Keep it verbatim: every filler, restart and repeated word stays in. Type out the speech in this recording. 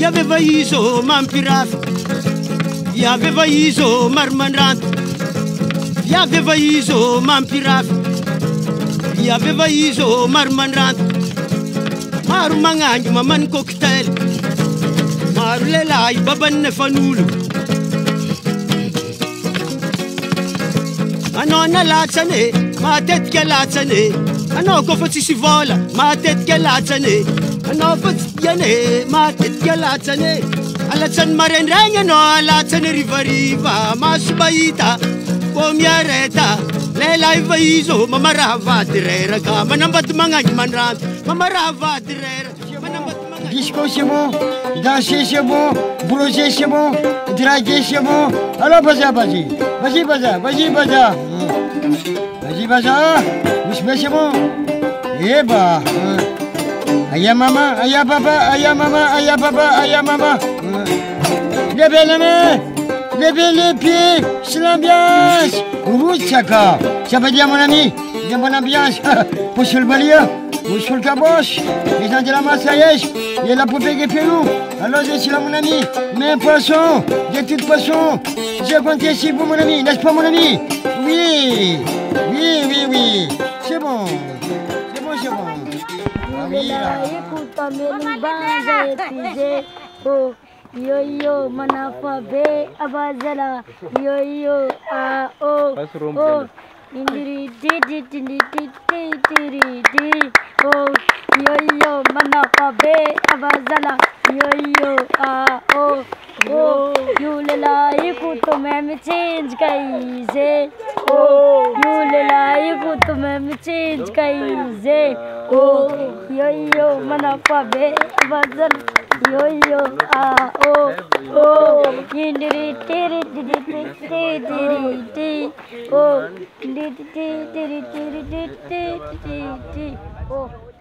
aveva iso mampirafy, vi aveva iso marmandranto, vi aveva iso mampirafy, vi aveva iso marmandranto. Maro magnangy mamany cocktail, maro lelahy babany fanolo. Anao nalatsane, matetika latsane. Anao kofa tsisy vola, matetika latsane. Anao fa tsy tiane, matetika latsane. Alatsany maraindraigny anao alatsane rivariva. Maso bahita, ko miareta. Lelahy va izo, mamaraha vady reraka. Manambady magnangy mandrano, mamaraha vady reraka. Manambady magnangy. Disco c'est bon, danser c'est bon, brosser c'est bon, draguer c'est bon. Alors Baza, vas-y, vas-y Baza, vas-y Baza. Vas-y Baza, mais c'est bon. Eh bah, aya maman, aya papa, aya maman, aya papa, aya maman. Levez les mains, levez les pieds, c'est l'ambiance. Route Saka, ça veut dire mon ami, il y a bonne ambiance. Pour sur le balier, pour sur le caboche, les gens de la Massaïech, il y a la poupée qui fait nous. Alors je suis là mon ami, mais un poisson, de toute façon, je compte ici pour mon ami, n'est-ce pas mon ami? Oui, oui, oui, oui, c'est bon, c'est bon, c'est bon. Ah oui, là. Yo yo manafa be abazala yo yo ah oh oh indiri di di di di di di di oh yo yo manafa be abazala yo yo ah oh oh yulela iku to main change kaise oh yulela iku to main change kaise oh yo yo manafa be abazala yo yo ah oh oh indiri tiri tiri tiri tiri tiri oh indiri tiri tiri tiri tiri tiri oh